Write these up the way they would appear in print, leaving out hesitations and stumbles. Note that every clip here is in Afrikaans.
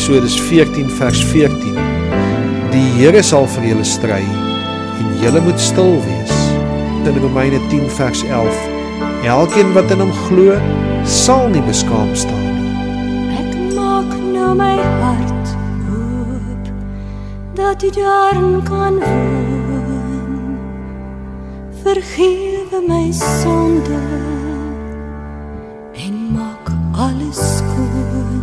Eksodus 14 vers 14. Die Here sal vir julle stry en julle moet stil wees. In Romeine 10 vers 11. Elkeen wat in hom glo, sal nie beskaam staan nie. Ek maak nou my hart oop, dat U daarin kan woon. Vergewe my sonde en maak alles skoon.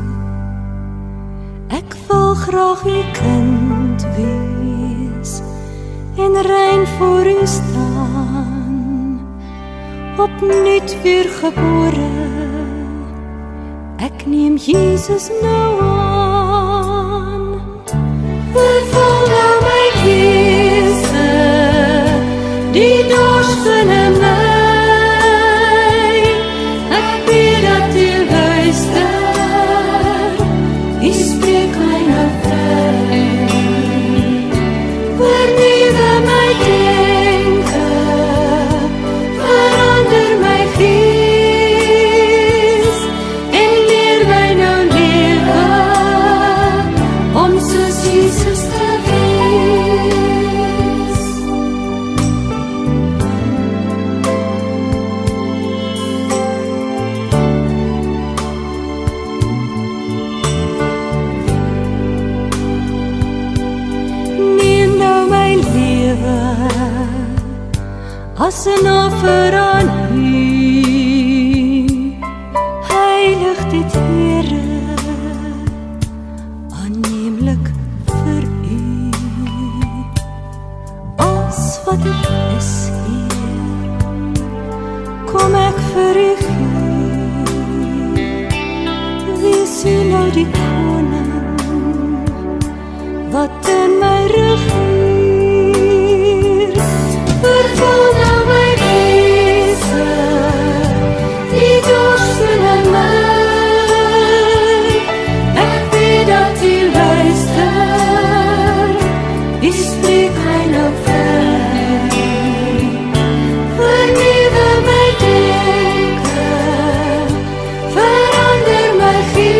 Ek wil graag U kind wees en rein voor U staan, opnuut weer gebore. Ek neem Jesus nou aan. Vervul nou my wese, die dors binne my. Ek bid dat U luister, U spreek my nou vry. Vernuwe my denke, verander my gees, en leer my nou lewe, om soos Jesus te wees. Neem nou my lewe as 'n offer aan U, heilig dit Here, aanneemlik vir U. As wat ek is, Heer, kom ek vir U gee. Wees U nou die koning, wat in my regeer. Vervul nou my wese, die dors binne my. Ek bid dat U luister, U spreek my nou vry. Vernuwe my denke, verander my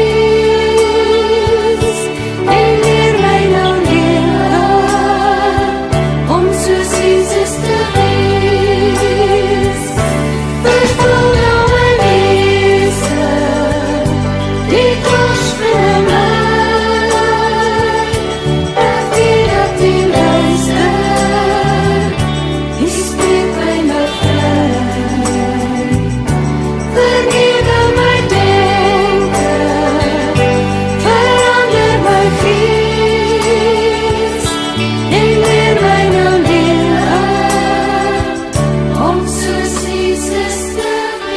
gees, en leer my nou lewe, om soos Jesus te wees. Vervul nou my wese, die dors binne my. Ek bid dat U luister, U spreek my nou vry. Vernuwe my denke, verander my gees, en leer my nou lewe, om soos Jesus te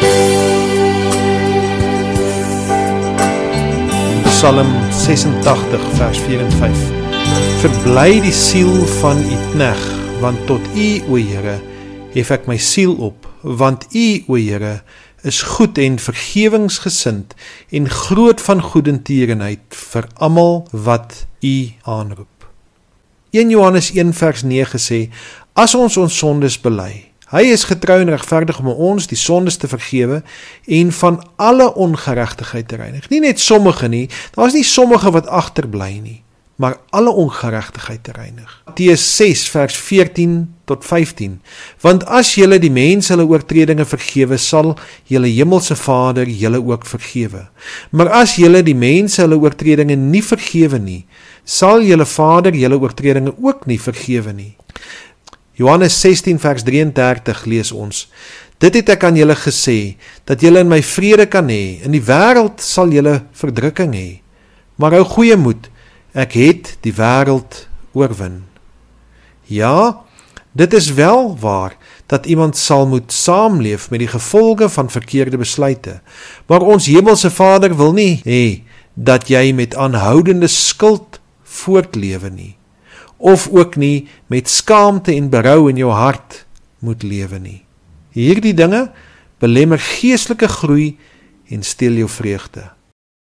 wees. Psalm 86 vers 4 en 5. Verbly die siel van U knegg, want tot U, o Here, hef ek my siel op, want U, o Here, is goed en vergewingsgesind en groot van goedertierenheid vir almal wat U aanroep. 1 Johannes 1 vers 9 sê, as ons sondes bely, Hy is getrou en regverdig om ons die sondes te vergewe en van alle ongeregtigheid te reinig. Nie net sommige nie, daar is nie sommige wat agterbly nie, maar alle ongeregtigheid te reinig. Matteus 6 vers 14 tot 15. Want as julle die mense hulle oortredinge vergewe, sal julle hemelse Vader julle ook vergewe. Maar as julle die mense hulle oortredinge nie vergewe nie, sal julle Vader julle oortredinge ook nie vergewe nie. Johannes 16 vers 33 lees ons, dit het ek aan julle gesê, dat julle in my vrede kan hê, in die wêreld sal julle verdrukking hê, maar hou goeie moed, ek het die wêreld oorwin. Ja, dit is wel waar, dat iemand sal moet saamleef met die gevolge van verkeerde besluite, maar ons hemelse Vader wil nie hê, dat jy met aanhoudende skuld voortlewe nie, of ook nie met skaamte en berou in jou hart moet lewe nie. Hierdie dinge belemmer geestelike groei en steel jou vreugde.